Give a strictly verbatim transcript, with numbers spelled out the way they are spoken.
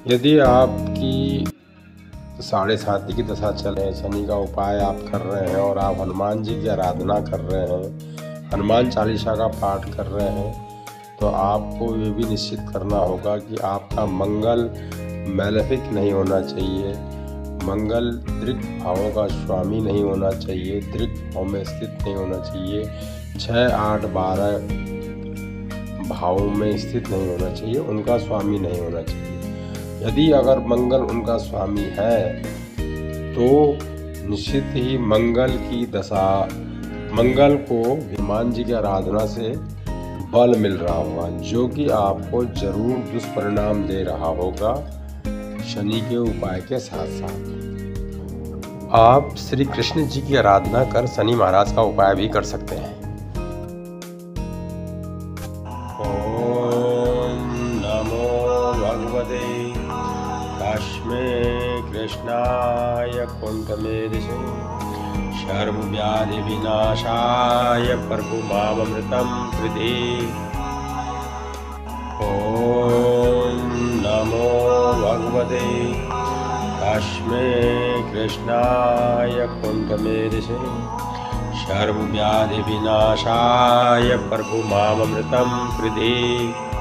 यदि आपकी साढ़े साती की दशा चल रही है, शनि का उपाय आप कर रहे हैं और आप हनुमान जी की आराधना कर रहे हैं, हनुमान चालीसा का पाठ कर रहे हैं, तो आपको ये भी निश्चित करना होगा कि आपका मंगल मैलेफिक नहीं होना चाहिए। मंगल दृक भावों का स्वामी नहीं होना चाहिए, दृक भाव में स्थित नहीं होना चाहिए, छः आठ बारह भावों में स्थित नहीं होना चाहिए, उनका स्वामी नहीं होना चाहिए। यदि अगर मंगल उनका स्वामी है तो निश्चित ही मंगल की दशा, मंगल को हनुमान जी की आराधना से बल मिल रहा होगा, जो कि आपको जरूर दुष्परिणाम दे रहा होगा। शनि के उपाय के साथ साथ आप श्री कृष्ण जी की आराधना कर शनि महाराज का उपाय भी कर सकते हैं। ओम नमो भगवते तस्मै कृष्णाय कुन्तमेदिषे सर्वव्याधि विनाशाय प्रभुमामृतं कृते। ओम नमो भगवते तस्मै कृष्णाय कुन्तमेदिषे सर्वव्याधि विनाशाय प्रभुमामृतं कृते।